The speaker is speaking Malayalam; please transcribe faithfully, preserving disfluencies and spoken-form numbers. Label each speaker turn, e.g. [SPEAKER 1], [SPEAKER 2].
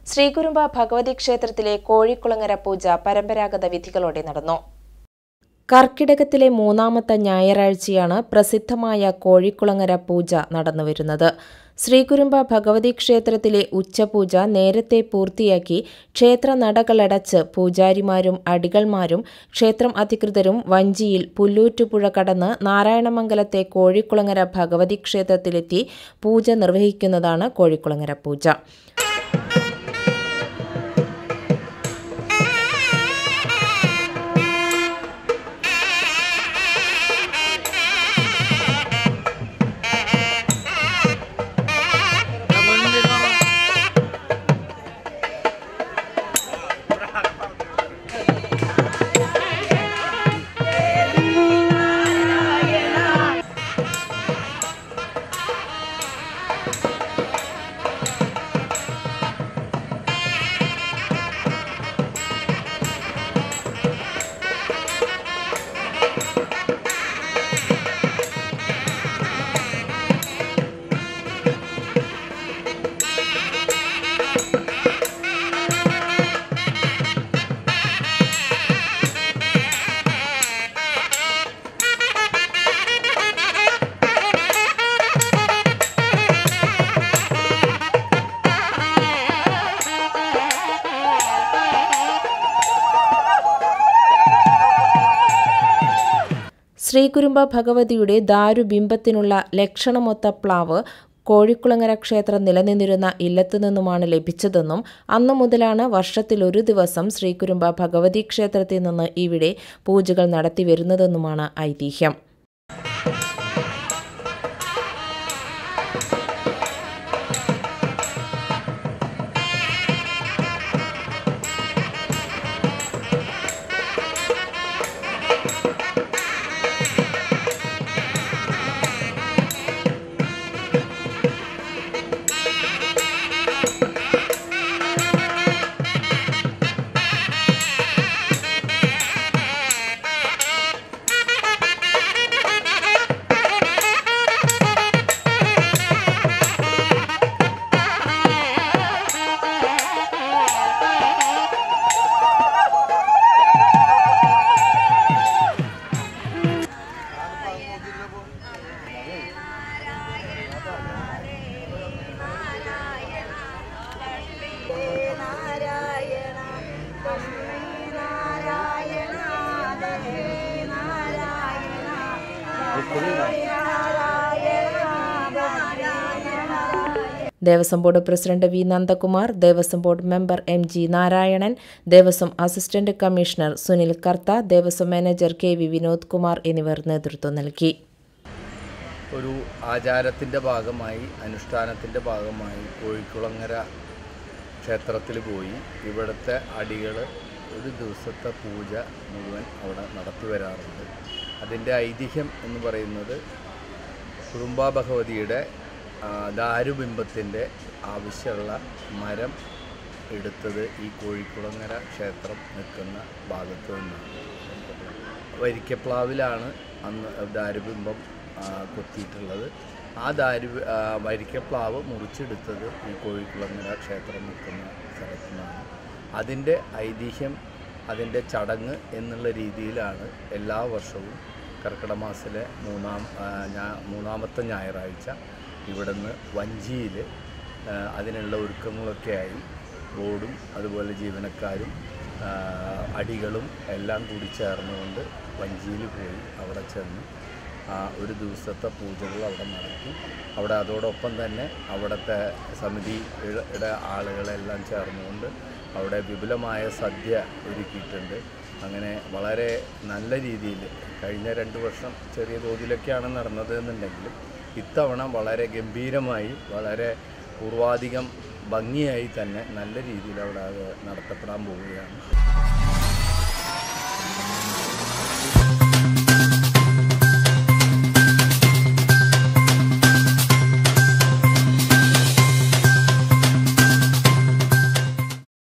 [SPEAKER 1] ശ്രീകുരുമ്പ ഭഗവതി ക്ഷേത്രത്തിലെ കോഴിക്കുളങ്ങര പൂജ പരമ്പരാഗത വിധികളോടെ നടന്നു. കർക്കിടകത്തിലെ മൂന്നാമത്തെ ഞായറാഴ്ചയാണ് പ്രസിദ്ധമായ കോഴിക്കുളങ്ങര പൂജ നടന്നുവരുന്നത്. ശ്രീകുരുമ്പ ഭഗവതി ക്ഷേത്രത്തിലെ ഉച്ചപൂജ നേരത്തെ പൂർത്തിയാക്കി ക്ഷേത്ര നടകളടച്ച് പൂജാരിമാരും അടികൾമാരും ക്ഷേത്രം അധികൃതരും വഞ്ചിയിൽ പുല്ലൂറ്റുപുഴ കടന്ന് നാരായണമംഗലത്തെ കോഴിക്കുളങ്ങര ഭഗവതി ക്ഷേത്രത്തിലെത്തി പൂജ നിർവഹിക്കുന്നതാണ് കോഴിക്കുളങ്ങര പൂജ. ശ്രീകുരുമ്പ ഭഗവതിയുടെ ദാരുബിംബത്തിനുള്ള ലക്ഷണമൊത്ത പ്ലാവ് കോഴിക്കുളങ്ങര ക്ഷേത്രം നിലനിന്നിരുന്ന ഇല്ലത്തു നിന്നുമാണ് ലഭിച്ചതെന്നും അന്നു മുതലാണ് വർഷത്തിലൊരു ദിവസം ശ്രീകുരുമ്പ ഭഗവതി ക്ഷേത്രത്തിൽ നിന്ന് ഇവിടെ പൂജകൾ നടത്തിവരുന്നതെന്നുമാണ് ഐതിഹ്യം. Devaswom board president V Nandakumar, Devaswom board member M G Narayanan, Devaswom assistant commissioner Sunil Kartha, Devaswom manager K V Vinod Kumar എന്നിവർ നേതൃത്വം നൽകി.
[SPEAKER 2] ഒരു ആചാരത്തിൻ്റെ ഭാഗമായി അനുഷ്ഠാനത്തിൻ്റെ ഭാഗമായി കോഴിക്കുളങ്ങര ക്ഷേത്രത്തിൽ പോയി ഇവിടുത്തെ അടികൾ ഒരു ദിവസത്തെ പൂജ മുഴുവൻ അവിടെ നടത്തി വരാറുണ്ട്. അതിൻ്റെ ഐതിഹ്യം എന്ന് പറയുന്നത് കുരുമ്പ ഭഗവതിയുടെ ദാരുബിംബത്തിൻ്റെ ആവശ്യമുള്ള മരം എടുത്തത് ഈ കോഴിക്കുളങ്ങര ക്ഷേത്രം നിൽക്കുന്ന ഭാഗത്ത് നിന്നാണ്. വരിക്കപ്ലാവിലാണ് അന്ന് ദാരുബിംബം കൊത്തിയിട്ടുള്ളത്. ആ ദാരു വരിക്കപ്ലാവ് മുറിച്ചെടുത്തത് ഈ കോഴിക്കുളങ്ങര ക്ഷേത്രം നിൽക്കുന്ന സ്ഥലത്തു നിന്നാണ്. അതിൻ്റെ ഐതിഹ്യം, അതിൻ്റെ ചടങ്ങ് എന്നുള്ള രീതിയിലാണ് എല്ലാ വർഷവും കർക്കിടക മാസത്തിലെ മൂന്നാം മൂന്നാമത്തെ ഞായറാഴ്ച ഇവിടുന്ന് വഞ്ചിയിൽ അതിനുള്ള ഒരുക്കങ്ങളൊക്കെയായി ബോർഡും അതുപോലെ ജീവനക്കാരും അടികളും എല്ലാം കൂടി ചേർന്നുകൊണ്ട് വഞ്ചിയിൽ പോയി അവിടെ ചെന്ന് ഒരു ദിവസത്തെ പൂജകൾ അവിടെ നടത്തി. അവിടെ അതോടൊപ്പം തന്നെ അവിടുത്തെ സമിതിയുടെ ആളുകളെല്ലാം ചേർന്നുകൊണ്ട് അവിടെ വിപുലമായ സദ്യ ഒരുക്കിയിട്ടുണ്ട്. അങ്ങനെ വളരെ നല്ല രീതിയിൽ കഴിഞ്ഞ രണ്ട് വർഷം ചെറിയ തോതിലൊക്കെയാണ് നടന്നത് എന്നുണ്ടെങ്കിലും ഇത്തവണ വളരെ ഗംഭീരമായി വളരെ പൂർവാധികം ഭംഗിയായി തന്നെ നല്ല രീതിയിൽ അവിടെ അത് നടത്തപ്പെടാൻ പോവുകയാണ്.